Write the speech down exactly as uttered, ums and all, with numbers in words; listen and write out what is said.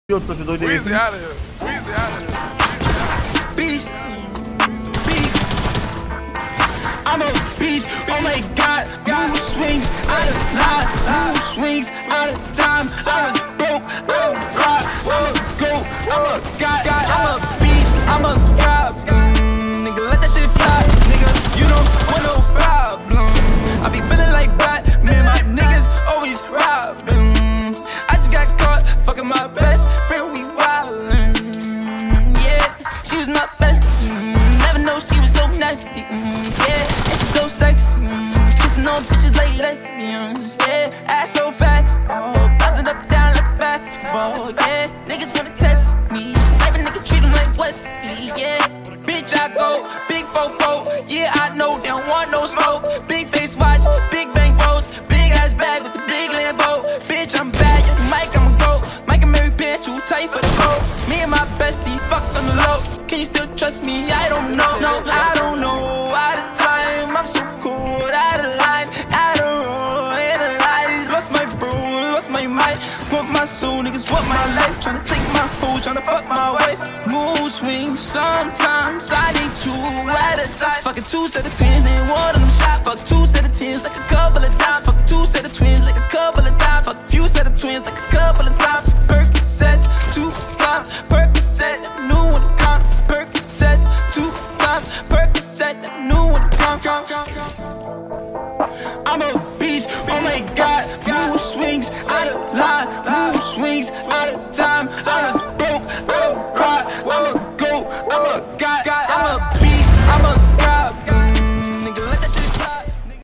Eu tô te doido aí. Weezy out of here. Weezy out of here. Beast. Beast. I'm a beast. Oh my God. God swings out of line. Mood swings out of time. I was broke. I'm a rock. I'm a goat. I'm a god. God. I'm a beast. I'm a god. Mm, nigga, let that shit fly. Nigga, you don't want no problem. I be feeling like Batman. My niggas always robbing. I just got caught fucking my best friend. We wildin'. Yeah, she was my bestie. Mm, never know she was so nasty. Mm, yeah, and she's so sexy. Mm, kissing on bitches like lesbians. Yeah, ass so fat. Oh, buzzing up down like basketball. Yeah, niggas wanna test me. Sniper nigga treat them like Wesley. Yeah, bitch I go big fofo. Yeah, I know they don't want no smoke. Big face watch, big bang rolls, big ass bag with the big Lambo. Bitch I'm bad, yeah, Mike I'm a goat. Mike and Mary pants too tight for the coat. Me and my bestie fucked on the low. Can you still trust me? I don't know. No, I don't know. Out of time, I'm so cool. Out of line, out of road, analyze. Lost my bro, lost my mind. Want my soul, niggas want my life. Tryna take my food, tryna fuck my wife. Mood swings, sometimes I need two at a time. Fucking two set of twins and one of them shot. Fuck two set of tens like a couple of dimes. Fuck two set of twins like a couple of dimes. Fuck few set of twins like a couple of times. Percocets, two times. Percocet, new one to come. Percocets, two times. Percocet, new one to come. I'm a beast, oh my God.